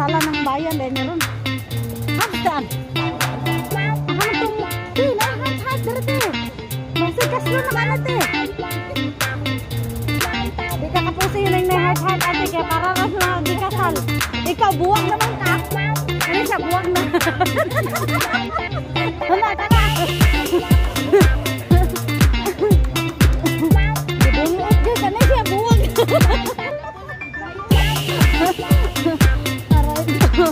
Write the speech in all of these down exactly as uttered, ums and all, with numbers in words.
kasalan ng bayan dahil meron. Hapstaan. Ano itong, di, nahat-hat, dito. Masigas mo naman ate. Di ka kapusin yun ang nahat-hat ate, kaya parang kasi na di kasal. Ikaw, buwag naman ka. Ano siya, buwag na. Wala ka na. Dibungot ka, ano siya, buwag. Aray ito.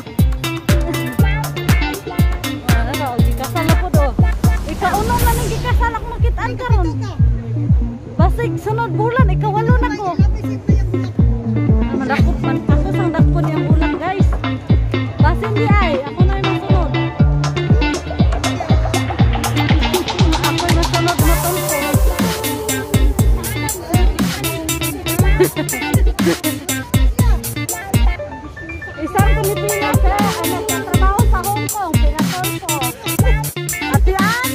Ano, gikasal na po do. Ikaw unong na nang gikasal ako makitaan ka ron. Basig sunod bulan, ikaw walo na ko. Madakot man ako sang dakot yung bulan guys. Basi hindi ay, ako na yung masunod. Ako yung masunod mo tulpo. Isang Pilipinas eh, ano, nagtatrabaho sa Hong Kong, pinatulpo. Ate Ann?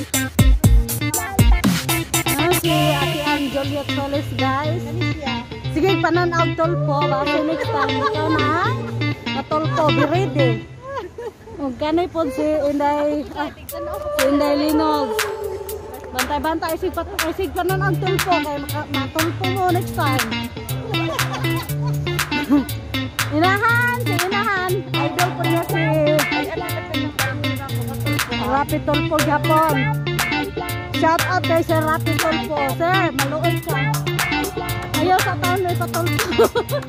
Ah, si Ate Ann Juliet Solis guys. Sige, pananaw tulpo, baka next time ikaw na matulpo, be ready. O ganay po si Inday, ah, si Inday Linog. Bantay-bantay, isig, isig pananaw tulpo, kaya matulpo mo next time. Inahan, si Inahan, idol po niya si Rapi Tulpo Japon. Shout out kay Sir Rapi Tulpo. Sir, maluoy ka. Ayaw sa taon na ipatulpo.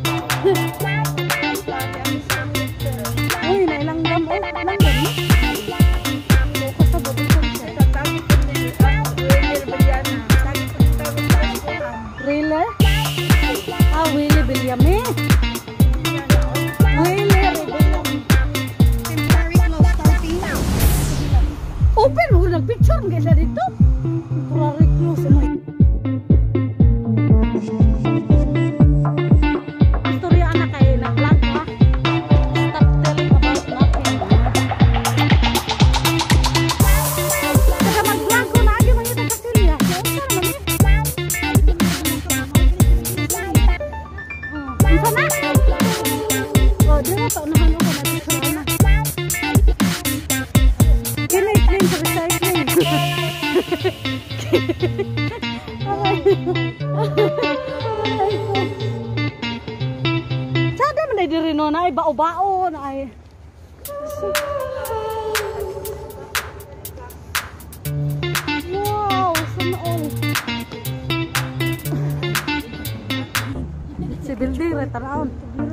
Uy, nailanggam. Uy, langgam. Bukas sa buti ko siya. Really? Ah, Willie Bilyame. Open mo, nag-picture ang ganda dito. Temporary close mo. Istorya anak kayo, nag-vlog ka. Stop telling about nothing. Saka mag-vlog ko na, agi mga ito kasilya. Isa na? O, di na, paunahan ako na picture na. Kini-clean sa recycling. Sada man ay diri no na ay bao-bao na ay. Wow, sana all. Si building ra taraon.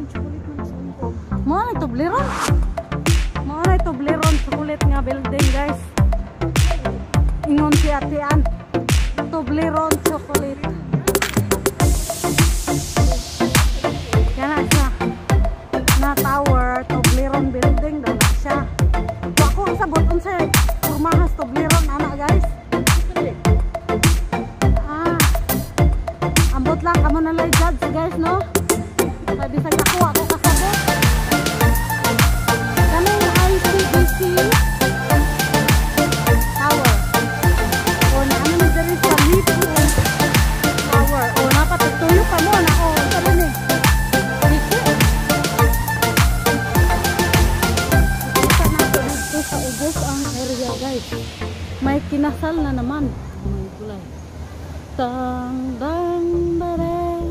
Mo na tubliron. Mo na tubliron sa kulit nga building guys. Ingon si Ate Ann. Toblerone chocolate. Yan na siya. Na tower, Toblerone building daw na siya. Ako sa buton sa Purmahas Toblerone anak guys. Ah. Ambot lang kamo na lay judge guys no. Sabi sa ako ako kasabot. Kanang I C B C tower. O na ano na diri sa Lipo tower. O napatutuyo pa mo na o sabi ni. Dito. Kita na to dito sa ubos ang area guys. May kinasal na naman. May kulay. Tang dang bareng.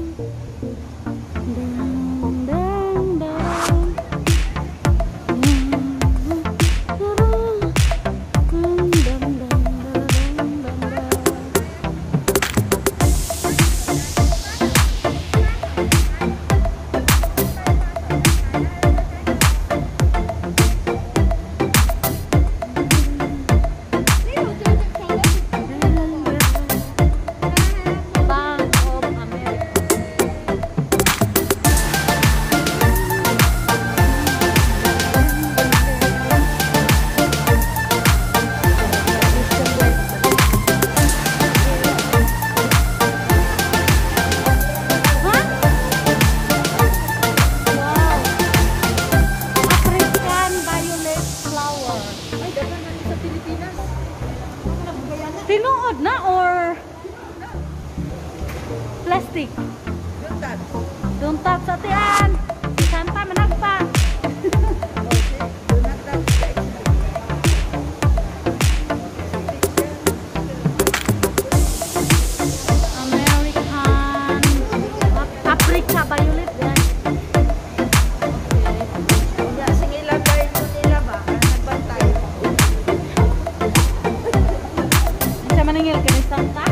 Dang dang dang. Tinuod na or plastic? Don't touch. Don't touch sa tiyan. Santa managpa. May sangka?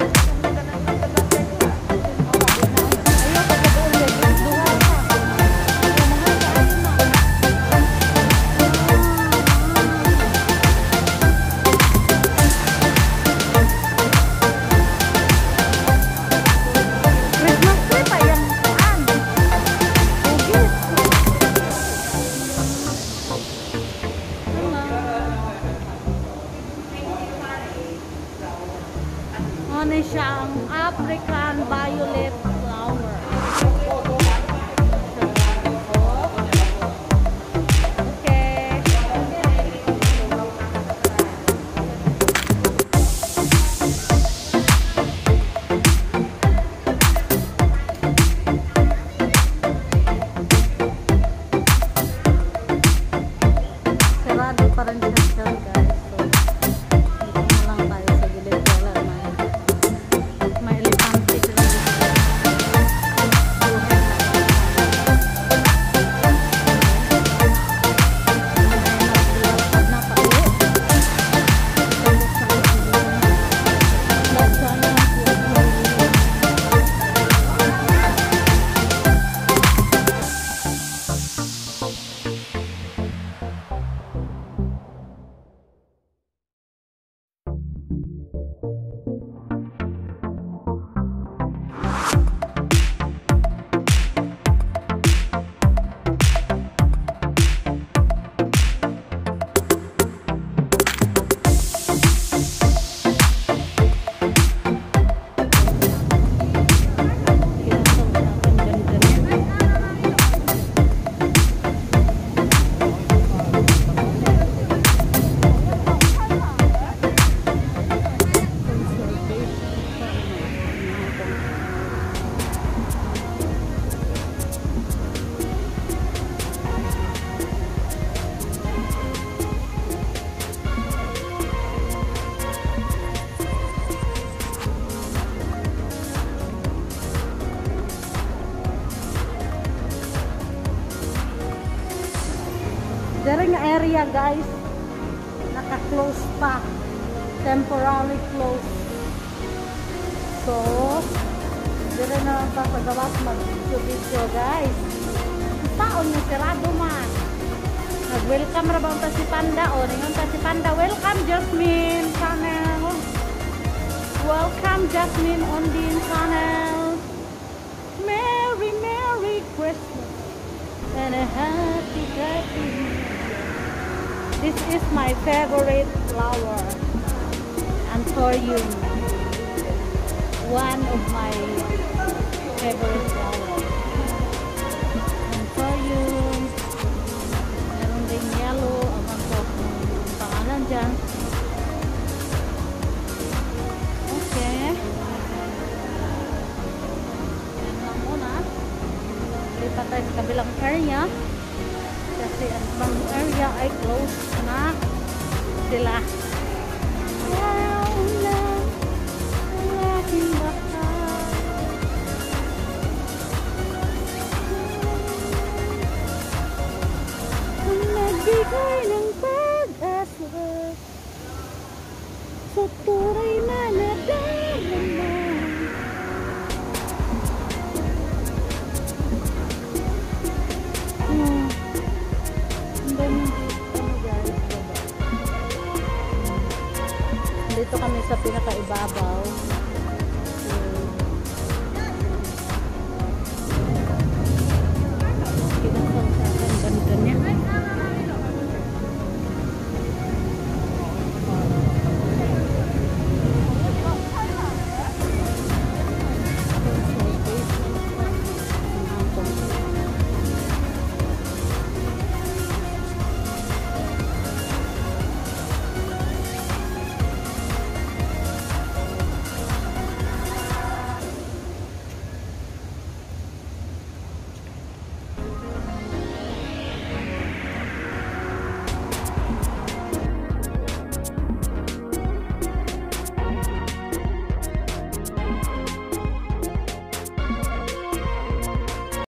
Ano siya ang African violet flower. Okay. Sarado pa rin siya guys. Dari nga area guys, naka-close pa, temporarily closed. So, dari na pa sa gawas mag-video guys. Taon yung sirado man. Nag-welcome ra ba ang si Panda o ningon ta si Panda. Welcome Jasmin channel. Welcome Jasmin Ondin channel. Merry Merry Christmas and a happy happy. This is my favorite flower, and for you, one of my favorite flowers. And for you, meron ding yellow, abang ko kung pangalan dyan. Okay. Yan lang muna. Lipat tayo sa kabilang area. Kasi ang ibang area ay close na sila. Wow, na ang aking bahay. Ang nagbigay ng pag-asa sa tunay na nadarama. Hmm. Dito kami sa pinakaibabaw.